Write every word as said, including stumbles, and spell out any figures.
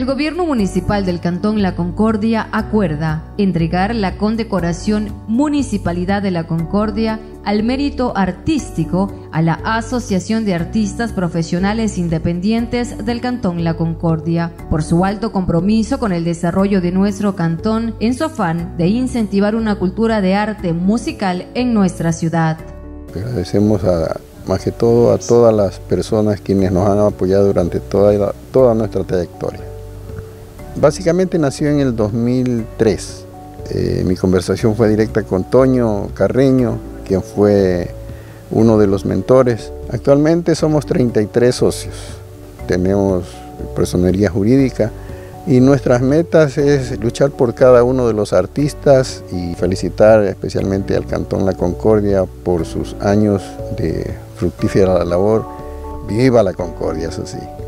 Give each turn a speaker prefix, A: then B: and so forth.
A: el Gobierno Municipal del Cantón La Concordia acuerda entregar la condecoración Municipalidad de La Concordia al mérito artístico a la Asociación de Artistas Profesionales Independientes del Cantón La Concordia por su alto compromiso con el desarrollo de nuestro cantón en su afán de incentivar una cultura de arte musical en nuestra ciudad.
B: Agradecemos a, más que todo a todas las personas quienes nos han apoyado durante toda, la, toda nuestra trayectoria. Básicamente nació en el dos mil tres. Eh, mi conversación fue directa con Toño Carreño, quien fue uno de los mentores. Actualmente somos treinta y tres socios, tenemos personería jurídica y nuestras metas es luchar por cada uno de los artistas y felicitar especialmente al Cantón La Concordia por sus años de fructífera labor. Viva la Concordia, eso sí.